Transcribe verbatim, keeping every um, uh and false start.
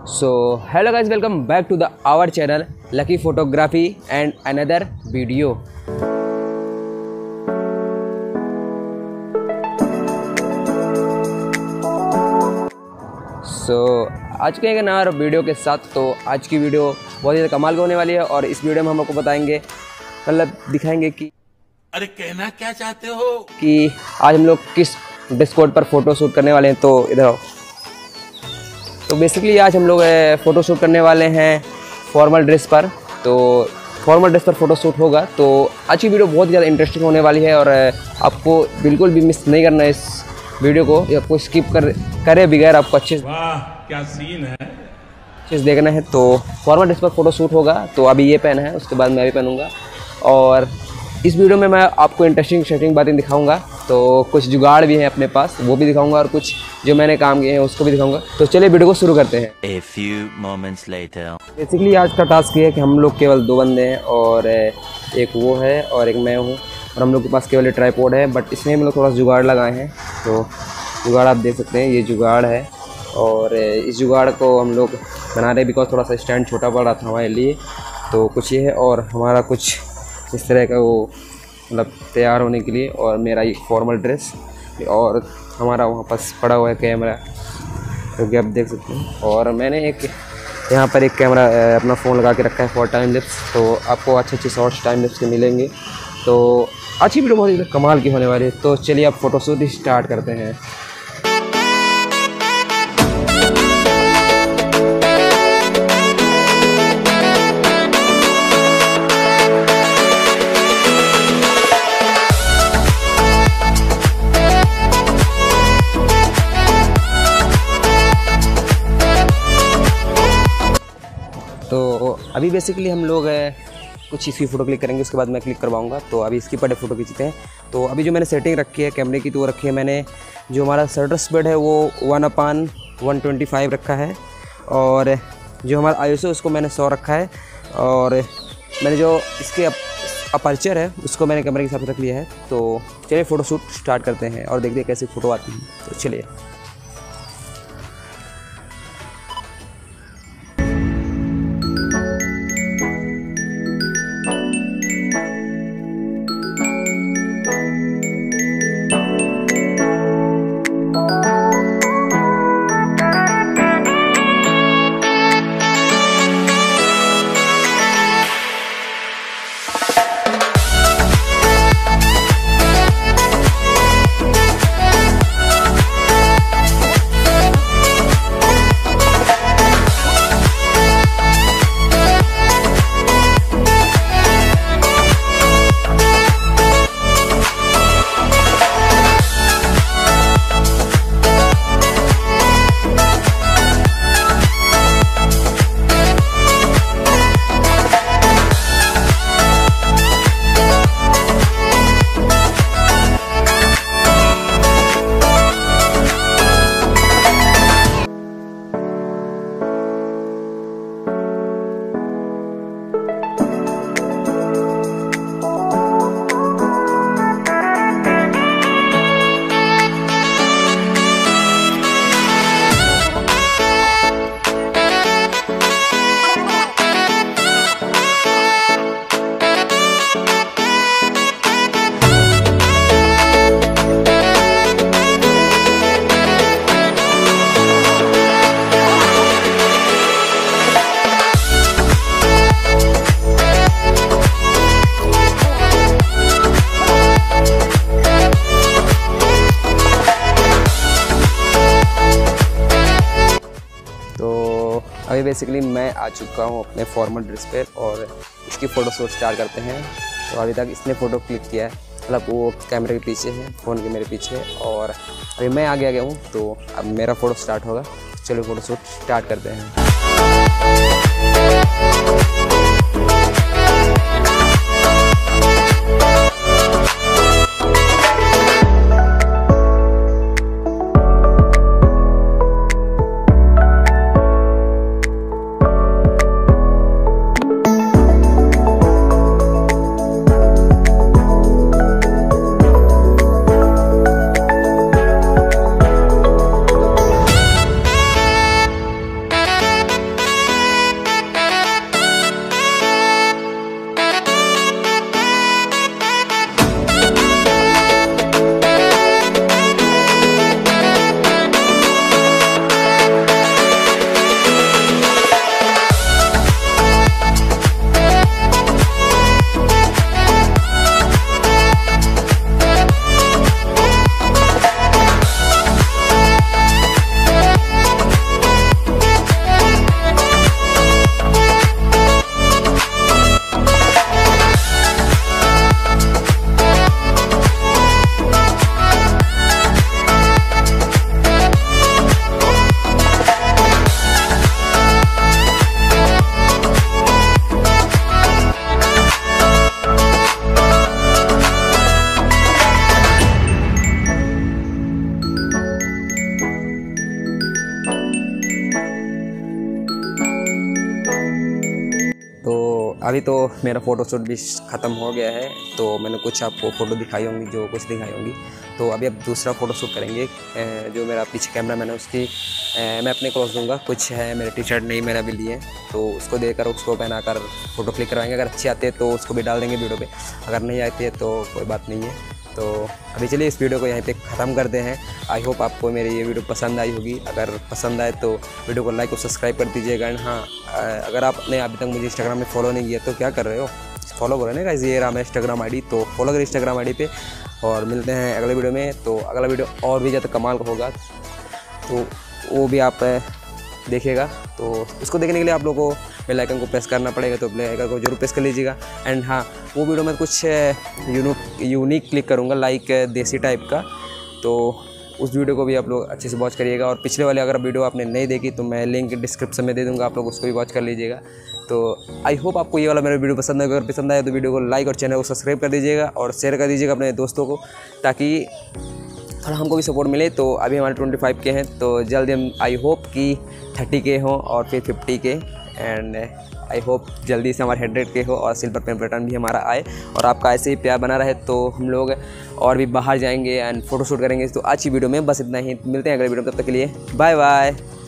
So hello guys, welcome back to the our channel Lucky Photography and another video. So आज के एक नया video के साथ, तो आज की वीडियो बहुत ज़्यादा कमाल की होने वाली है और इस वीडियो में हम आपको बताएंगे, मतलब दिखाएंगे कि अरे कहना क्या चाहते हो कि आज हम लोग किस ड्रेस कोड पर फोटो शूट करने वाले हैं। तो इधर आओ। तो बेसिकली आज हम लोग फ़ोटो शूट करने वाले हैं फॉर्मल ड्रेस पर। तो फॉर्मल ड्रेस पर फोटो शूट होगा। तो आज की वीडियो बहुत ज़्यादा इंटरेस्टिंग होने वाली है और आपको बिल्कुल भी मिस नहीं करना है इस वीडियो को। आपको स्किप कर करे बगैर आपको अच्छे से वाह क्या सीन है, अच्छे से देखना है। तो फॉर्मल ड्रेस पर फोटो शूट होगा। तो अभी ये पहना है, उसके बाद मैं भी पहनूँगा और इस वीडियो में मैं आपको इंटरेस्टिंग इंटरेस्टिंग बातें दिखाऊंगा। तो कुछ जुगाड़ भी हैं अपने पास, वो भी दिखाऊंगा और कुछ जो मैंने काम किए हैं उसको भी दिखाऊंगा। तो चलिए वीडियो को शुरू करते हैं। A few moments later. Basically आज का टास्क ये है कि हम लोग केवल दो बंदे हैं और एक वो है और एक मैं हूँ और हम लोग के पास केवल ट्राइपॉड है, बट इसमें हम लोग थोड़ा जुगाड़ लगाए हैं। तो जुगाड़ आप देख सकते हैं, ये जुगाड़ है और इस जुगाड़ को हम लोग बना रहे बिकॉज थोड़ा सा स्टैंड छोटा पड़ रहा था हमारे लिए। तो कुछ ये है और हमारा कुछ इस तरह का वो मतलब तैयार होने के लिए, और मेरा एक फॉर्मल ड्रेस और हमारा वहाँ पास पड़ा हुआ है कैमरा, जो कि आप देख सकते हैं। और मैंने एक यहाँ पर एक कैमरा अपना फ़ोन लगा के रखा है फॉर टाइम लैप्स। तो आपको अच्छे अच्छे शॉर्ट्स टाइम लैप्स के मिलेंगे। तो अच्छी वीडियो बहुत ही कमाल की होने वाली है। तो चलिए आप फोटोशूट स्टार्ट करते हैं। तो अभी बेसिकली हम लोग कुछ इसकी फ़ोटो क्लिक करेंगे, उसके बाद मैं क्लिक करवाऊंगा। तो अभी इसकी पर फ़ोटो खींचते हैं। तो अभी जो मैंने सेटिंग रखी है कैमरे की, तो वो रखी है मैंने, जो हमारा शटर स्पीड है वो one upon one twenty five रखा है और जो हमारा आई एस ओ उसको मैंने सौ रखा है और मैंने जो इसके अपर्चर है उसको मैंने कैमरे के हिसाब से रख लिया है। तो चलिए फ़ोटो शूट स्टार्ट करते हैं और देखते हैं कैसी फ़ोटो आती है। तो चलिए। अभी बेसिकली मैं आ चुका हूँ अपने फॉर्मल ड्रेस पे और इसकी फ़ोटो शूट स्टार्ट करते हैं। तो अभी तक इसने फ़ोटो क्लिक किया है, मतलब वो कैमरे के पीछे है, फ़ोन के मेरे पीछे है और अभी मैं आगे आ गया हूँ। तो अब मेरा फ़ोटो स्टार्ट होगा। चलो फ़ोटो शूट स्टार्ट करते हैं। अभी तो मेरा फ़ोटोशूट भी ख़त्म हो गया है, तो मैंने कुछ आपको फ़ोटो दिखाई होंगी, जो कुछ दिखाई होंगी। तो अभी अब दूसरा फ़ोटोशूट करेंगे। जो मेरा पीछे कैमरा मैन है उसकी मैं अपने क्लोज दूंगा। कुछ है मेरे टी शर्ट नहीं मैंने अभी लिए, तो उसको देकर उसको पहनाकर फ़ोटो क्लिक करवाएंगे। अगर अच्छी आती है तो उसको भी डाल देंगे वीडियो पे, अगर नहीं आती है तो कोई बात नहीं है। तो अभी चलिए इस वीडियो को यहीं पे ख़त्म करते हैं। आई होप आपको मेरी ये वीडियो पसंद आई होगी। अगर पसंद आए तो वीडियो को लाइक और सब्सक्राइब कर दीजिएगा। एंड हाँ, अगर आपने अभी तक मुझे इंस्टाग्राम में फॉलो नहीं किया तो क्या कर रहे हो, फॉलो करो ना गाइस। ये रहा मेरा इंस्टाग्राम आईडी, तो फॉलो करें इंस्टाग्राम आईडी पे। और मिलते हैं अगले वीडियो में। तो अगला वीडियो और भी ज़्यादा कमाल का होगा, तो वो भी आप देखिएगा। तो उसको देखने के लिए आप लोगों को बेल आइकन को प्रेस करना पड़ेगा, तो बेल आइकन को जरूर प्रेस कर लीजिएगा। एंड हाँ, वो वीडियो में कुछ यूनिक यूनिक क्लिक करूँगा, लाइक देसी टाइप का, तो उस वीडियो को भी आप लोग अच्छे से वॉच करिएगा। और पिछले वाले अगर वीडियो आपने नहीं देखी तो मैं लिंक डिस्क्रिप्शन में दे दूँगा, आप लोग उसको भी वॉच कर लीजिएगा। तो आई होप आपको ये वाला मेरा वीडियो पसंद है। अगर पसंद आए तो वीडियो को लाइक और चैनल को सब्सक्राइब कर दीजिएगा और शेयर कर दीजिएगा अपने दोस्तों को, ताकि थोड़ा हमको भी सपोर्ट मिले। तो अभी हमारे पच्चीस के हैं, तो जल्दी हम आई होप कि तीस के हों और फिर पचास के। एंड आई होप जल्दी से हमारे हंड्रेड के हो और सिल्वर पेन बटन भी हमारा आए। और आपका ऐसे ही प्यार बना रहे तो हम लोग और भी बाहर जाएंगे एंड फोटोशूट करेंगे। तो आज की वीडियो में बस इतना ही, मिलते हैं अगले वीडियो में, तब तक के लिए बाय बाय।